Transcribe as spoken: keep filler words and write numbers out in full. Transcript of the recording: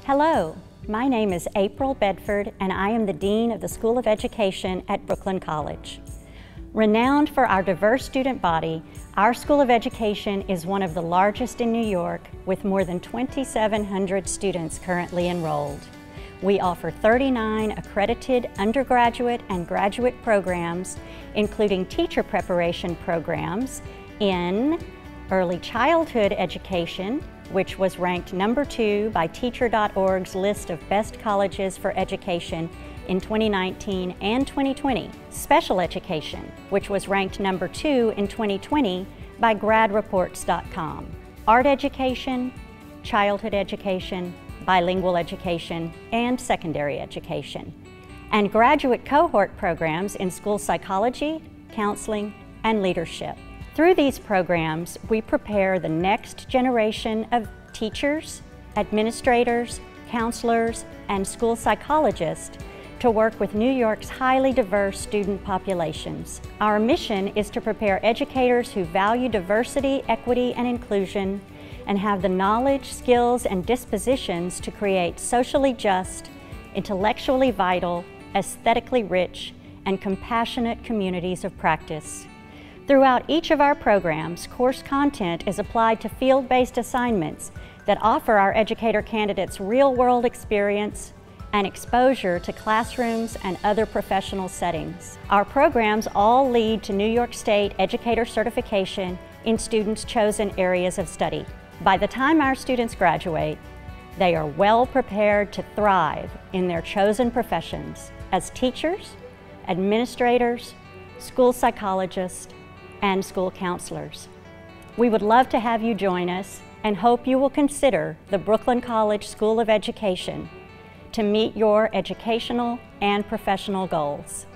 Hello, my name is April Bedford and I am the Dean of the School of Education at Brooklyn College. Renowned for our diverse student body, our School of Education is one of the largest in New York with more than twenty-seven hundred students currently enrolled. We offer thirty-nine accredited undergraduate and graduate programs, including teacher preparation programs in early childhood education, which was ranked number two by Teacher dot org's list of best colleges for education in twenty nineteen and twenty twenty. Special education, which was ranked number two in twenty twenty by grad reports dot com. Art education, childhood education, bilingual education, and secondary education. And graduate cohort programs in school psychology, counseling, and leadership. Through these programs, we prepare the next generation of teachers, administrators, counselors, and school psychologists to work with New York's highly diverse student populations. Our mission is to prepare educators who value diversity, equity, and inclusion, and have the knowledge, skills, and dispositions to create socially just, intellectually vital, aesthetically rich, and compassionate communities of practice. Throughout each of our programs, course content is applied to field-based assignments that offer our educator candidates real-world experience and exposure to classrooms and other professional settings. Our programs all lead to New York State educator certification in students' chosen areas of study. By the time our students graduate, they are well prepared to thrive in their chosen professions as teachers, administrators, school psychologists, and school counselors. We would love to have you join us and hope you will consider the Brooklyn College School of Education to meet your educational and professional goals.